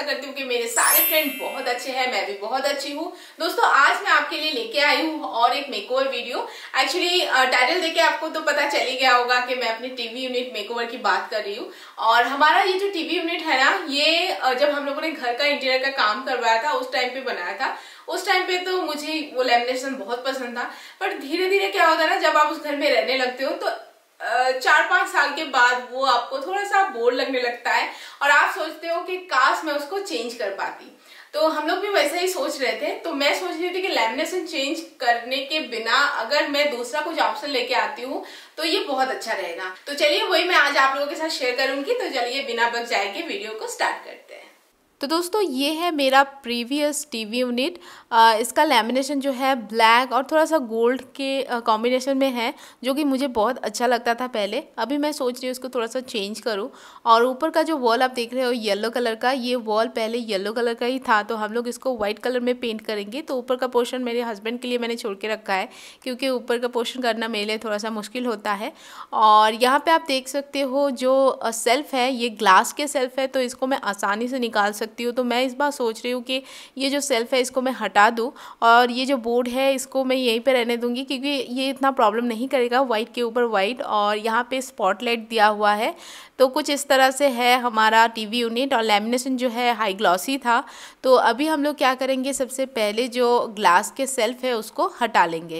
करती हूँ कि मेरे सारे फ्रेंड बहुत अच्छे हैं, मैं भी बहुत अच्छी हूँ। दोस्तों आज मैं आपके लिए लेके आई हूँ और एक मेकओवर वीडियो। एक्चुअली टाइटल देके आपको तो पता चल ही गया होगा कि मैं अपनी टीवी यूनिट मेकओवर की बात कर रही हूँ। और हमारा ये जो टीवी यूनिट है ना, ये जब हम लोगों ने घर का इंटीरियर का काम करवाया था उस टाइम पे बनाया था। उस टाइम पे तो मुझे वो लैमिनेशन बहुत पसंद था, पर धीरे धीरे क्या होता है ना, जब आप उस घर में रहने लगते हो तो 4-5 साल के बाद वो आपको थोड़ा सा बोर लगने लगता है और आप सोचते हो कि काश मैं उसको चेंज कर पाती। तो हम लोग भी वैसे ही सोच रहे थे। तो मैं सोच रही थी कि लैमिनेशन चेंज करने के बिना अगर मैं दूसरा कुछ ऑप्शन लेके आती हूँ तो ये बहुत अच्छा रहेगा। तो चलिए वही मैं आज आप लोगों के साथ शेयर करूंगी। तो चलिए बिना बक जाए के वीडियो को स्टार्ट करते हैं। तो दोस्तों ये है मेरा प्रीवियस टीवी यूनिट। इसका लैमिनेशन जो है ब्लैक और थोड़ा सा गोल्ड के कॉम्बिनेशन में है, जो कि मुझे बहुत अच्छा लगता था पहले। अभी मैं सोच रही हूँ इसको थोड़ा सा चेंज करूँ। और ऊपर का जो वॉल आप देख रहे हो येलो कलर का, ये वॉल पहले येलो कलर का ही था, तो हम लोग इसको वाइट कलर में पेंट करेंगे। तो ऊपर का पोर्शन मेरे हस्बैंड के लिए मैंने छोड़ के रखा है, क्योंकि ऊपर का पोर्शन करना मेरे लिए थोड़ा सा मुश्किल होता है। और यहाँ पर आप देख सकते हो जो सेल्फ है ये ग्लास के सेल्फ है, तो इसको मैं आसानी से निकाल सकती हूँ। तो मैं इस बार सोच रही हूँ कि ये जो सेल्फ है इसको मैं हटा दूँ और ये जो बोर्ड है इसको मैं यहीं पे रहने दूँगी, क्योंकि ये इतना प्रॉब्लम नहीं करेगा। वाइट के ऊपर वाइट और यहाँ पे स्पॉटलाइट दिया हुआ है। तो कुछ इस तरह से है हमारा टीवी यूनिट। और लैमिनेशन जो है हाई ग्लॉसी था। तो अभी हम लोग क्या करेंगे, सबसे पहले जो ग्लास के सेल्फ है उसको हटा लेंगे।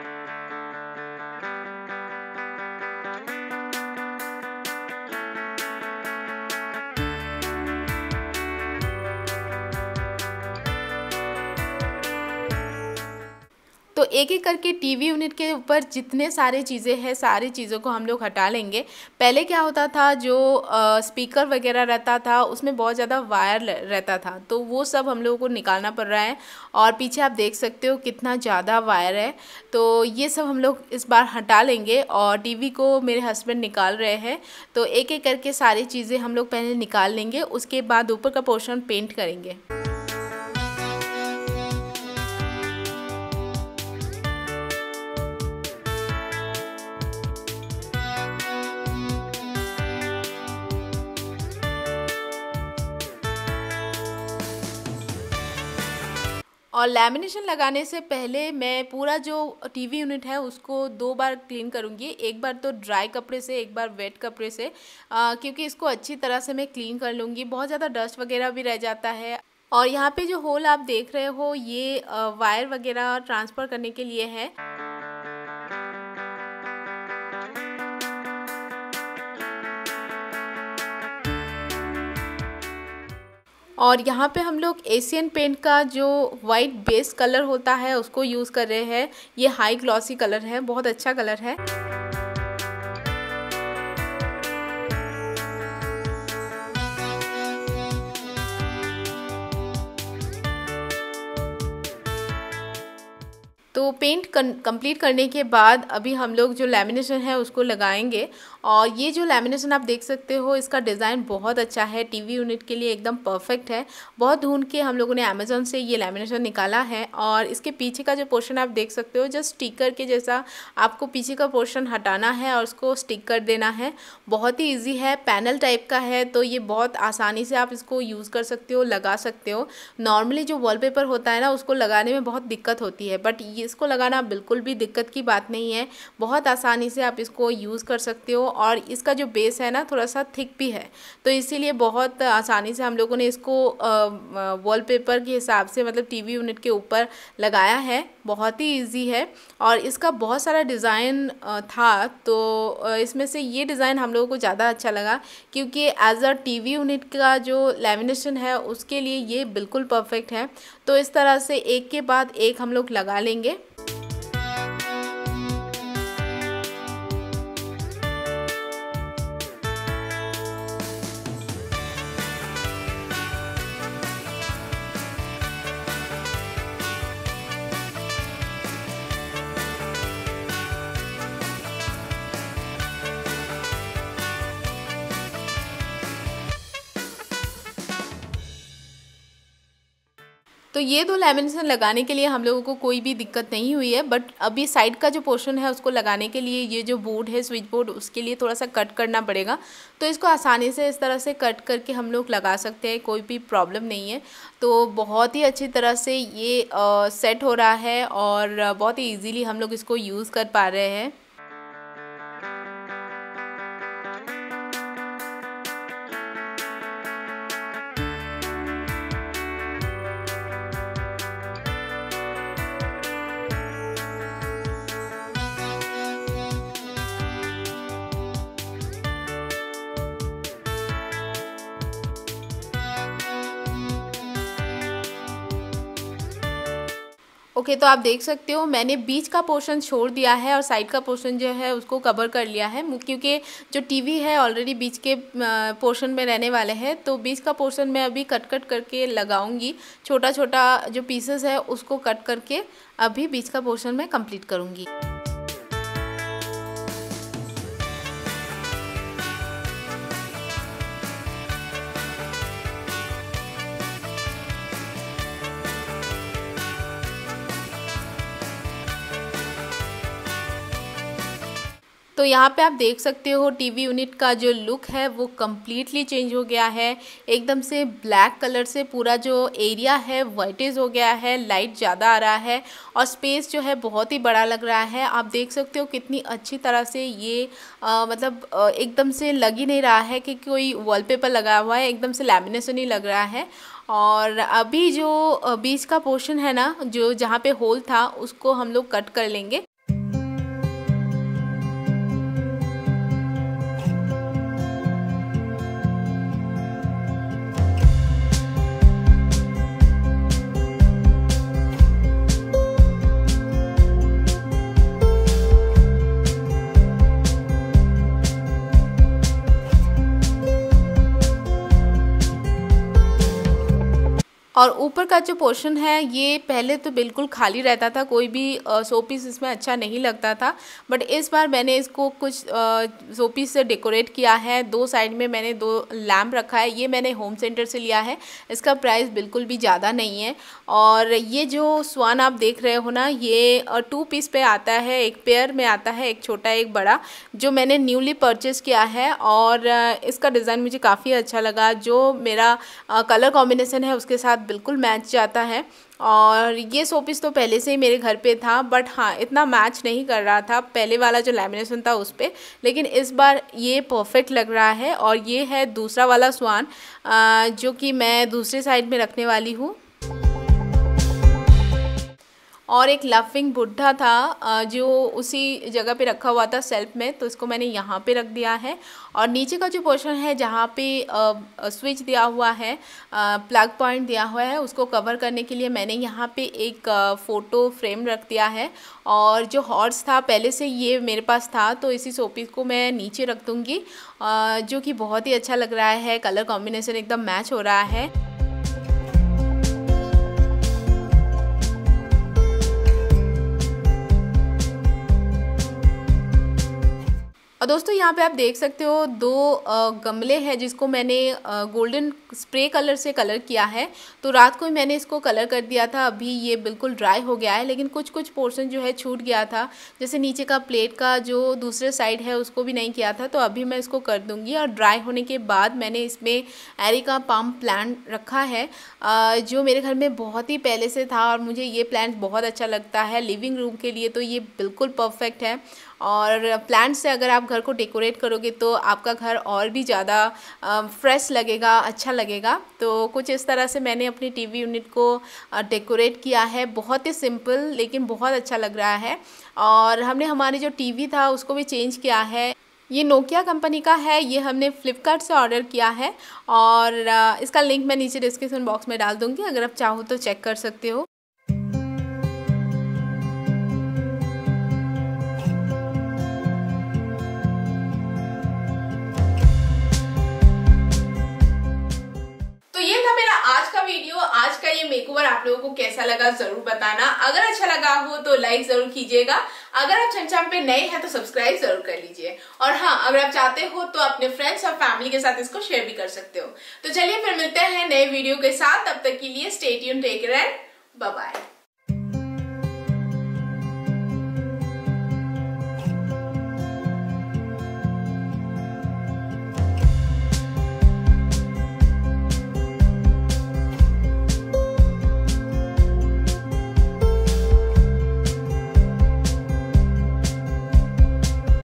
तो एक एक करके टीवी यूनिट के ऊपर जितने सारे चीज़ें हैं सारी चीज़ों को हम लोग हटा लेंगे। पहले क्या होता था, जो स्पीकर वगैरह रहता था उसमें बहुत ज़्यादा वायर रहता था, तो वो सब हम लोगों को निकालना पड़ रहा है। और पीछे आप देख सकते हो कितना ज़्यादा वायर है। तो ये सब हम लोग इस बार हटा लेंगे और टीवी को मेरे हस्बैंड निकाल रहे हैं। तो एक एक करके सारी चीज़ें हम लोग पहले निकाल लेंगे, उसके बाद ऊपर का पोर्शन पेंट करेंगे। और लैमिनेशन लगाने से पहले मैं पूरा जो टीवी यूनिट है उसको 2 बार क्लीन करूँगी। एक बार तो ड्राई कपड़े से, एक बार वेट कपड़े से, क्योंकि इसको अच्छी तरह से मैं क्लीन कर लूँगी। बहुत ज़्यादा डस्ट वगैरह भी रह जाता है। और यहाँ पे जो होल आप देख रहे हो ये वायर वगैरह ट्रांसफ़र करने के लिए है। और यहाँ पे हम लोग एशियन पेंट का जो वाइट बेस कलर होता है उसको यूज़ कर रहे हैं। ये हाई ग्लॉसी कलर है, बहुत अच्छा कलर है। तो पेंट कंप्लीट करने के बाद अभी हम लोग जो लैमिनेशन है उसको लगाएंगे। और ये जो लैमिनेशन आप देख सकते हो इसका डिज़ाइन बहुत अच्छा है, टीवी यूनिट के लिए एकदम परफेक्ट है। बहुत ढूंढ के हम लोगों ने अमेज़न से ये लैमिनेशन निकाला है। और इसके पीछे का जो पोर्शन आप देख सकते हो, जस्ट स्टिकर के जैसा आपको पीछे का पोर्शन हटाना है और उसको स्टिक कर देना है। बहुत ही ईजी है, पैनल टाइप का है, तो ये बहुत आसानी से आप इसको यूज़ कर सकते हो, लगा सकते हो। नॉर्मली जो वॉलपेपर होता है ना उसको लगाने में बहुत दिक्कत होती है, बट इसको लगाना बिल्कुल भी दिक्कत की बात नहीं है। बहुत आसानी से आप इसको यूज़ कर सकते हो। और इसका जो बेस है ना थोड़ा सा थिक भी है, तो इसीलिए बहुत आसानी से हम लोगों ने इसको वॉलपेपर के हिसाब से, मतलब टीवी यूनिट के ऊपर लगाया है। बहुत ही इजी है। और इसका बहुत सारा डिज़ाइन था, तो इसमें से ये डिज़ाइन हम लोगों को ज़्यादा अच्छा लगा, क्योंकि एज अ टीवी यूनिट का जो लैमिनेशन है उसके लिए ये बिल्कुल परफेक्ट है। तो इस तरह से एक के बाद एक हम लोग लगा लेंगे। तो ये दो लैमिनेशन लगाने के लिए हम लोगों को कोई भी दिक्कत नहीं हुई है, बट अभी साइड का जो पोर्शन है उसको लगाने के लिए ये जो बोर्ड है स्विच बोर्ड, उसके लिए थोड़ा सा कट करना पड़ेगा। तो इसको आसानी से इस तरह से कट करके हम लोग लगा सकते हैं, कोई भी प्रॉब्लम नहीं है। तो बहुत ही अच्छी तरह से ये सेट हो रहा है और बहुत ही ईजीली हम लोग इसको यूज़ कर पा रहे हैं। ओके, तो आप देख सकते हो मैंने बीच का पोर्शन छोड़ दिया है और साइड का पोर्शन जो है उसको कवर कर लिया है, क्योंकि जो टीवी है ऑलरेडी बीच के पोर्शन में रहने वाले हैं। तो बीच का पोर्शन मैं अभी कट करके लगाऊंगी, छोटा छोटा जो पीसेस है उसको कट करके अभी बीच का पोर्शन मैं कंप्लीट करूंगी। तो यहाँ पे आप देख सकते हो टीवी यूनिट का जो लुक है वो कम्प्लीटली चेंज हो गया है। एकदम से ब्लैक कलर से पूरा जो एरिया है वाइटेज हो गया है, लाइट ज़्यादा आ रहा है और स्पेस जो है बहुत ही बड़ा लग रहा है। आप देख सकते हो कितनी अच्छी तरह से ये मतलब एकदम से लग ही नहीं रहा है कि कोई वॉलपेपर लगा हुआ है, एकदम से लैमिनेशन ही लग रहा है। और अभी जो बीच का पोर्शन है ना, जो जहाँ पे होल था उसको हम लोग कट कर लेंगे। और ऊपर का जो पोर्शन है ये पहले तो बिल्कुल खाली रहता था, कोई भी शो पीस इसमें अच्छा नहीं लगता था, बट इस बार मैंने इसको कुछ शो पीस से डेकोरेट किया है। दो साइड में मैंने दो लैम्प रखा है, ये मैंने होम सेंटर से लिया है, इसका प्राइस बिल्कुल भी ज़्यादा नहीं है। और ये जो स्वान आप देख रहे हो ना, ये 2 पीस पे आता है, एक पेयर में आता है, एक छोटा एक बड़ा, जो मैंने न्यूली परचेज़ किया है। और इसका डिज़ाइन मुझे काफ़ी अच्छा लगा, जो मेरा कलर कॉम्बिनेशन है उसके साथ बिल्कुल मैच जाता है। और ये शो पीस तो पहले से ही मेरे घर पे था, बट हाँ इतना मैच नहीं कर रहा था पहले वाला जो लैमिनेशन था उस पर, लेकिन इस बार ये परफेक्ट लग रहा है। और ये है दूसरा वाला स्वान जो कि मैं दूसरे साइड में रखने वाली हूँ। और एक लाफिंग बुड्ढा था जो उसी जगह पे रखा हुआ था सेल्फ में, तो इसको मैंने यहाँ पे रख दिया है। और नीचे का जो पोर्शन है जहाँ पे स्विच दिया हुआ है, प्लग पॉइंट दिया हुआ है, उसको कवर करने के लिए मैंने यहाँ पे एक फ़ोटो फ्रेम रख दिया है। और जो हॉर्स था पहले से ये मेरे पास था, तो इसी शोपीस को मैं नीचे रख दूँगी, जो कि बहुत ही अच्छा लग रहा है, कलर कॉम्बिनेशन एकदम मैच हो रहा है। और दोस्तों यहाँ पे आप देख सकते हो 2 गमले हैं जिसको मैंने गोल्डन स्प्रे कलर से कलर किया है। तो रात को ही मैंने इसको कलर कर दिया था, अभी ये बिल्कुल ड्राई हो गया है, लेकिन कुछ पोर्शन जो है छूट गया था, जैसे नीचे का प्लेट का जो दूसरे साइड है उसको भी नहीं किया था, तो अभी मैं इसको कर दूँगी। और ड्राई होने के बाद मैंने इसमें एरिका पाम प्लांट रखा है, जो मेरे घर में बहुत ही पहले से था और मुझे ये प्लांट बहुत अच्छा लगता है लिविंग रूम के लिए, तो ये बिल्कुल परफेक्ट है। और प्लांट से अगर आप घर को डेकोरेट करोगे तो आपका घर और भी ज़्यादा फ्रेश लगेगा, अच्छा लगेगा। तो कुछ इस तरह से मैंने अपनी टीवी यूनिट को डेकोरेट किया है, बहुत ही सिंपल लेकिन बहुत अच्छा लग रहा है। और हमने हमारी जो टीवी था उसको भी चेंज किया है, ये नोकिया कंपनी का है, ये हमने फ्लिपकार्ट से ऑर्डर किया है और इसका लिंक मैं नीचे डिस्क्रिप्शन बॉक्स में डाल दूँगी, अगर आप चाहो तो चेक कर सकते हो। आज का ये मेकओवर आप लोगों को कैसा लगा जरूर बताना। अगर अच्छा लगा हो तो लाइक जरूर कीजिएगा, अगर आप चैनल पे नए हैं तो सब्सक्राइब जरूर कर लीजिए। और हाँ, अगर आप चाहते हो तो अपने फ्रेंड्स और फैमिली के साथ इसको शेयर भी कर सकते हो। तो चलिए फिर मिलते हैं नए वीडियो के साथ, तब तक के लिए stay tuned, take care and bye bye.